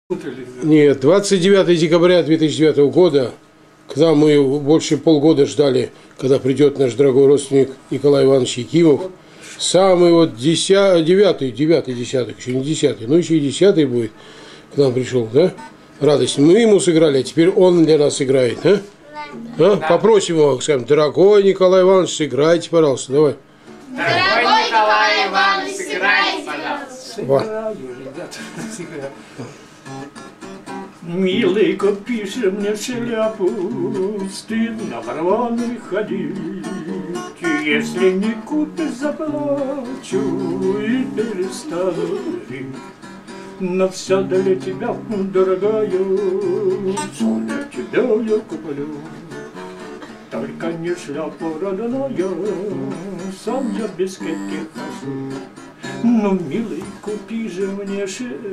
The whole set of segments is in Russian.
Нет, 29 декабря 2009 года, когда мы больше полгода ждали, когда придет наш дорогой родственник Николай Иванович Якимов, самый вот 9-й десяток, еще не 10-й, но еще и 10-й будет, к нам пришел, да? Радость. Мы ему сыграли, а теперь он для нас играет, а? А? Попросим его, скажем, дорогой Николай Иванович, сыграйте, пожалуйста, давай. Дорогой Николай Иванович, сыграйте, пожалуйста. Вот. Милый, купишь мне шляпу, стыдно в рваной ходить. Если не купишь, заплачу и перестану жить. Но все для тебя, дорогая, все для тебя я куплю. Только не шляпа родная, сам я без кепки хожу. Ну, милый, купи же мне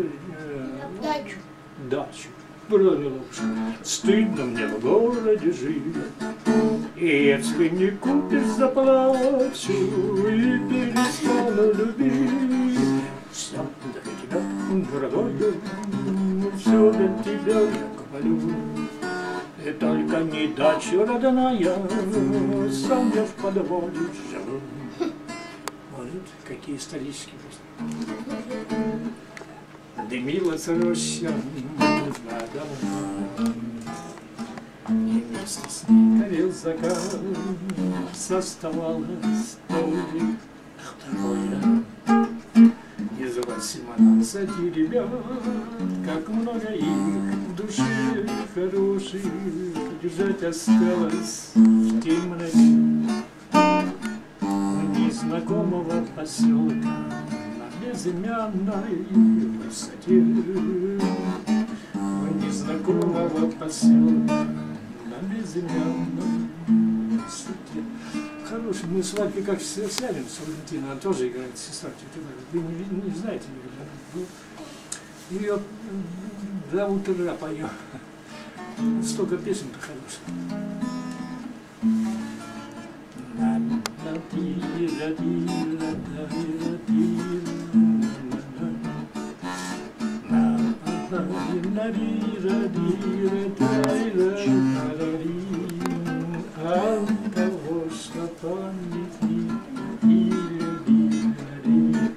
дачу, брониловку. Стыдно мне в городе жить. И если не купишь, заплачу и перестану любить. Все для тебя, дорогая, все для тебя я куплю. И только не дача родная, сам я в подвале живу. Вот какие исторические песни. Дымилась роща над домом, и вместе с ней горел закат, составалось второе. Из 18 ребят, как много их в душе хороших, лежать осталось в темноте у незнакомого поселка на безымянной высоте. У незнакомого поселка на безымянной высоте. Хороший, мы с Валькой как все сядем с Валентиной, она тоже играет, сестра тетя Валя. Вы не знаете, ее до утра поем. Столько песен-то хороших. От того, что памятник и любили.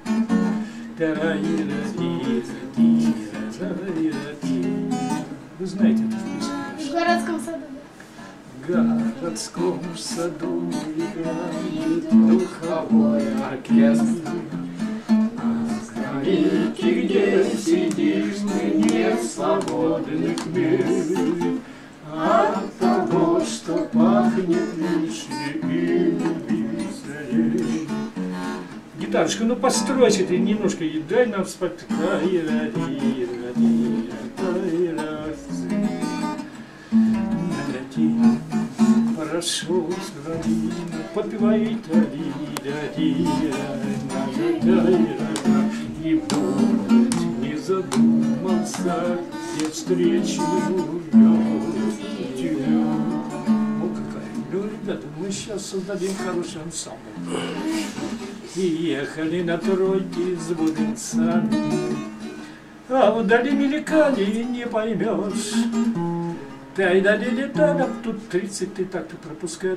Вы знаете эту песню? В городском саду. В городском саду играет духовой оркестр. А скамейки, где сидишь, ты не свободных мест. От того, что пахнет вишней и вишней. Гитарочка, ну постройся ты немножко и дай нам спать. Хорошо, подпевай, и вдруг не задумался, где встречу тебя. О, какая! Ну, ребята, мы сейчас создадим хороший ансамбль. И ехали на тройке с бубенцами, а вдали мелькали не поймешь. Тай-да-ли-ли-да-да, тут 30 ты так-то пропускай.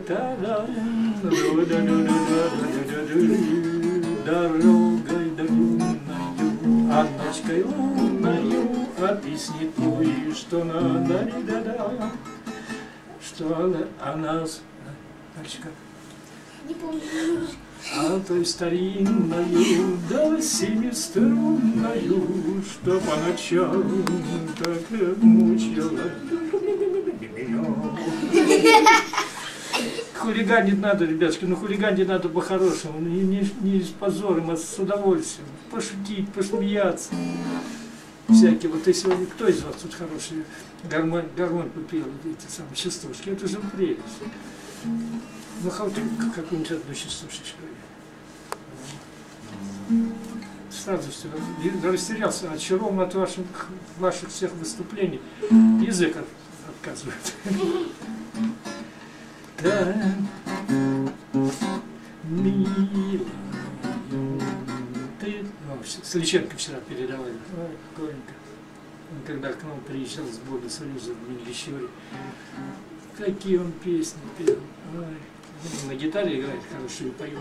Дорогой длинною, а ночкой лунною объяснит ей, что надо, да-да, что о нас. Дальше как? Не помню. А той старинною, да семиструнною, что по ночам так мучила меня. Хулиганить надо, ребятушки, ну хулиганить надо по-хорошему, не с позором, а с удовольствием. Пошутить, посмеяться. Всякие, вот и сегодня, кто из вас тут хороший гармонь попел, эти самые частушки, это же прелесть. Ну, хоть какую-нибудь одну частушечку. Сразу все, растерялся, очарован от ваших всех выступлений. Язык отказывает. Да, милая, ты... Сличенко вчера передавали. Ой, горенько. Он когда к нам приезжал с Бога Союза в Мельничеве, какие он песни пел. Ой, ну, на гитаре играет хорошо и поет.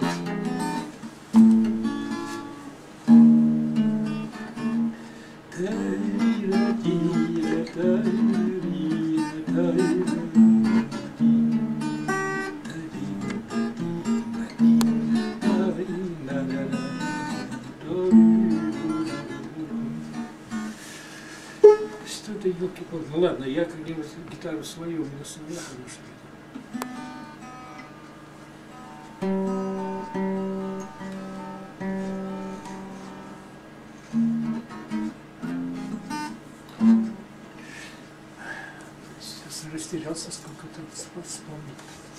Что-то елки-палки. Ну ладно, я как-нибудь гитару свою, у меня своя хорошая. Сейчас растерялся, сколько там вспомнить.